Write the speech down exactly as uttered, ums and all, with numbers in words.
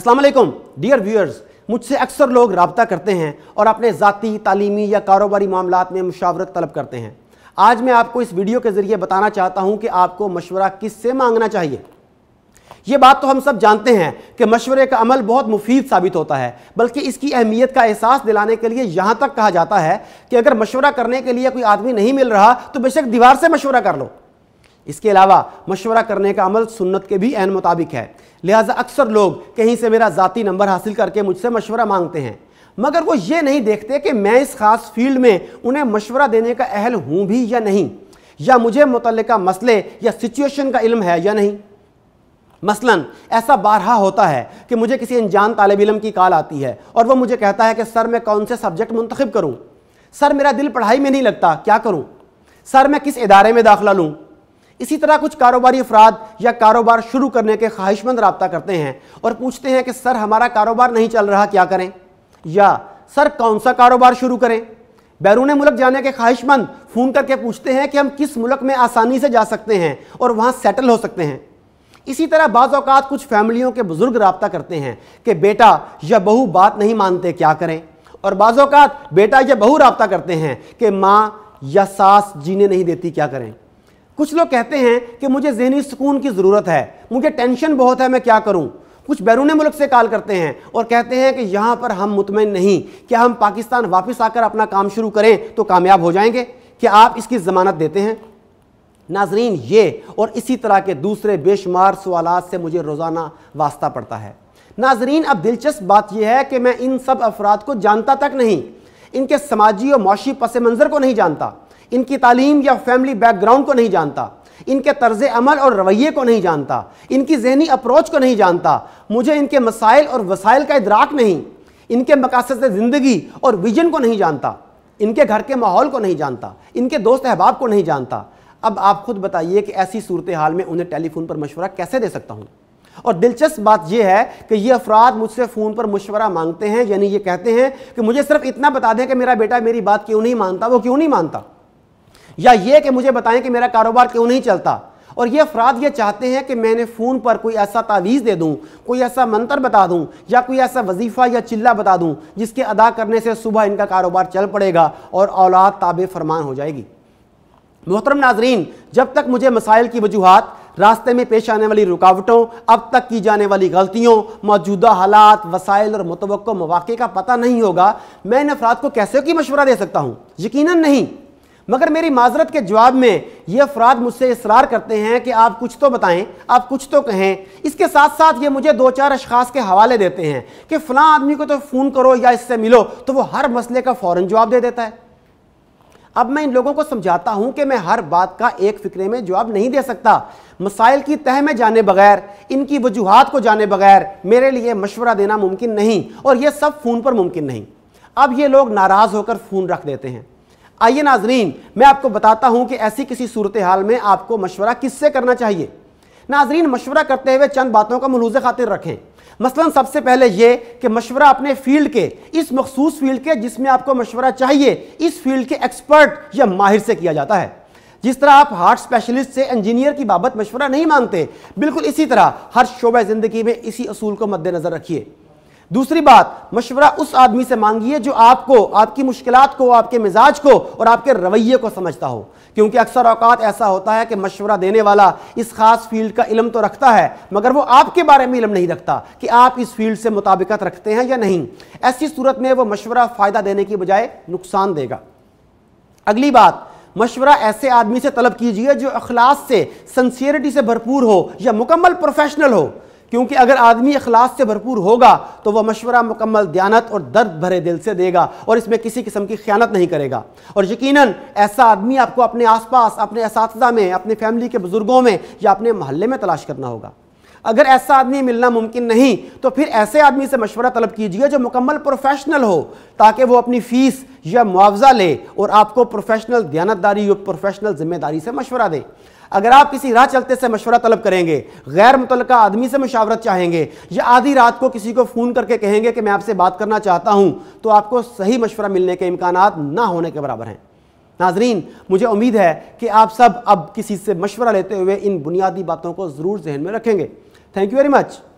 अस्सलाम वालेकुम dear viewers, मुझसे अक्सर लोग राब्ता करते हैं और अपने ज़ाती, तालीमी या कारोबारी मामलात में मुशावरत तलब करते हैं। आज मैं आपको इस वीडियो के ज़रिए बताना चाहता हूं कि आपको मशवरा किससे मांगना चाहिए। ये बात तो हम सब जानते हैं कि मशवरे का अमल बहुत मुफीद साबित होता है, बल्कि इसकी अहमियत का एहसास दिलाने के लिए यहाँ तक कहा जाता है कि अगर मशवरा करने के लिए कोई आदमी नहीं मिल रहा तो बेशक दीवार से मशवरा कर लो। इसके अलावा मशवरा करने का अमल सुन्नत के भी ऐन मुताबिक है, लिहाजा अक्सर लोग कहीं से मेरा ज़ाती नंबर हासिल करके मुझसे मशवरा मांगते हैं, मगर वो ये नहीं देखते कि मैं इस खास फील्ड में उन्हें मशवरा देने का अहल हूँ भी या नहीं, या मुझे मुतल्लिका मसले या सिचुएशन का इल्म है या नहीं। मसलन ऐसा बारहा होता है कि मुझे किसी अनजान तालिब इल्म की कॉल आती है और वह मुझे कहता है कि सर मैं कौन से सब्जेक्ट मुंतखब करूँ, सर मेरा दिल पढ़ाई में नहीं लगता, क्या करूँ, सर मैं किस इदारे में दाखिला लूँ। इसी तरह कुछ कारोबारी अफराद या कारोबार शुरू करने के ख्वाहिशमंद राब्ता करते हैं और पूछते हैं कि सर हमारा कारोबार नहीं चल रहा, क्या करें, या सर कौन सा कारोबार शुरू करें। बैरून मुल्क जाने के ख्वाहिशमंद फ़ोन करके पूछते हैं कि हम किस मुल्क में आसानी से जा सकते हैं और वहाँ सेटल हो सकते हैं। इसी तरह बाज़ औक़ात कुछ फैमिलियों के बुज़ुर्ग राब्ता करते हैं कि बेटा या बहू बात नहीं मानते, क्या करें, और बाज़ औक़ात बेटा या बहू राब्ता करते हैं कि माँ या सास जीने नहीं देती, क्या करें। कुछ लोग कहते हैं कि मुझे ज़हनी सुकून की ज़रूरत है, मुझे टेंशन बहुत है, मैं क्या करूं। कुछ बैरून मुल्क से कॉल करते हैं और कहते हैं कि यहाँ पर हम मुतमईन नहीं, क्या हम पाकिस्तान वापस आकर अपना काम शुरू करें तो कामयाब हो जाएंगे, क्या आप इसकी ज़मानत देते हैं। नाजरीन, ये और इसी तरह के दूसरे बेशुमार सवालात से मुझे रोज़ाना वास्ता पड़ता है। नाजरीन, अब दिलचस्प बात यह है कि मैं इन सब अफराद को जानता तक नहीं, इनके समाजी और मौशी पस मंज़र को नहीं जानता, इनकी तालीम या फैमिली बैकग्राउंड को नहीं जानता, इनके तर्ज अमल और रवैये को नहीं जानता, इनकी जहनी अप्रोच को नहीं जानता, मुझे इनके मसाइल और वसाइल का इदराक नहीं, इनके मकासद ज़िंदगी और विजन को नहीं जानता, इनके घर के माहौल को नहीं जानता, इनके दोस्त अहबाब को नहीं जानता। अब आप खुद बताइए कि ऐसी सूरत हाल में उन्हें टेलीफोन पर मशवरा कैसे दे सकता हूँ। और दिलचस्प बात यह है कि ये अफराद मुझसे फ़ोन पर मशवरा मांगते हैं, यानी ये कहते हैं कि मुझे सिर्फ इतना बता दें कि मेरा बेटा मेरी बात क्यों नहीं मानता, वो क्यों नहीं मानता, या ये कि मुझे बताएं कि मेरा कारोबार क्यों नहीं चलता। और ये अफराद ये चाहते हैं कि मैंने फ़ोन पर कोई ऐसा तावीज़ दे दूं, कोई ऐसा मंत्र बता दूं, या कोई ऐसा वजीफ़ा या चिल्ला बता दूं जिसके अदा करने से सुबह इनका कारोबार चल पड़ेगा और औलाद ताबे फरमान हो जाएगी। मोहतरम नाजरीन, जब तक मुझे मसाइल की वजूहात, रास्ते में पेश आने वाली रुकावटों, अब तक की जाने वाली गलतियों, मौजूदा हालात, वसाइल और मुतवक्को मौक़े का पता नहीं होगा, मैं इन अफराद को कैसे की मशवरा दे सकता हूँ। यकीनन नहीं। मगर मेरी माजरत के जवाब में ये अफराद मुझसे इसरार करते हैं कि आप कुछ तो बताएं, आप कुछ तो कहें। इसके साथ साथ ये मुझे दो चार अशखास के हवाले देते हैं कि फ़लाँ आदमी को तो फ़ोन करो या इससे मिलो, तो वो हर मसले का फ़ौरन जवाब दे देता है। अब मैं इन लोगों को समझाता हूं कि मैं हर बात का एक फिक्रे में जवाब नहीं दे सकता। मसाइल की तह में जाने बगैर, इनकी वजूहात को जाने बगैर मेरे लिए मशवरा देना मुमकिन नहीं, और यह सब फ़ोन पर मुमकिन नहीं। अब ये लोग नाराज़ होकर फ़ोन रख देते हैं। आइए नाजरीन, मैं आपको बताता हूं कि ऐसी किसी सूरत हाल में आपको मशवरा किससे करना चाहिए। नाजरीन, मशवरा करते हुए चंद बातों का मुलूज़ खातिर रखें। मसलन सबसे पहले ये कि मशवरा अपने फील्ड के, इस मखसूस फील्ड के जिसमें आपको मशवरा चाहिए, इस फील्ड के एक्सपर्ट या माहिर से किया जाता है। जिस तरह आप हार्ट स्पेशलिस्ट से इंजीनियर की बाबत मशवरा नहीं मांगते, बिल्कुल इसी तरह हर शोबे ज़िंदगी में इसी असूल को मद्देनज़र रखिए। दूसरी बात, मशवरा उस आदमी से मांगिए जो आपको, आपकी मुश्किलात को, आपके मिजाज को और आपके रवैये को समझता हो, क्योंकि अक्सर औकात ऐसा होता है कि मशवरा देने वाला इस खास फील्ड का इल्म तो रखता है, मगर वो आपके बारे में इल्म नहीं रखता कि आप इस फील्ड से मुताबिकत रखते हैं या नहीं। ऐसी सूरत में वो मशवरा फ़ायदा देने की बजाय नुकसान देगा। अगली बात, मशवरा ऐसे आदमी से तलब कीजिए जो अखलास से, सिंसियरिटी से भरपूर हो या मुकम्मल प्रोफेशनल हो, क्योंकि अगर आदमी इखलास से भरपूर होगा तो वह मशवरा मुकम्मल दयानत और दर्द भरे दिल से देगा और इसमें किसी किस्म की ख़यानत नहीं करेगा। और यकीनन ऐसा आदमी आपको अपने आसपास, अपने असातिज़ा में, अपने फैमिली के बुज़ुर्गों में या अपने महल्ले में तलाश करना होगा। अगर ऐसा आदमी मिलना मुमकिन नहीं तो फिर ऐसे आदमी से मशवरा तलब कीजिए जो मुकम्मल प्रोफेशनल हो, ताकि वो अपनी फ़ीस या मुआवजा ले और आपको प्रोफेशनल दयानतदारी और प्रोफेशनल जिम्मेदारी से मशवरा दे। अगर आप किसी राह चलते से मशवरा तलब करेंगे, गैर मुतल्लिका आदमी से मशावरत चाहेंगे या आधी रात को किसी को फ़ोन करके कहेंगे कि मैं आपसे बात करना चाहता हूँ, तो आपको सही मशवरा मिलने के इम्कानात ना होने के बराबर हैं। नाजरीन, मुझे उम्मीद है कि आप सब अब किसी से मशवरा लेते हुए इन बुनियादी बातों को ज़रूर जहन में रखेंगे। Thank you very much.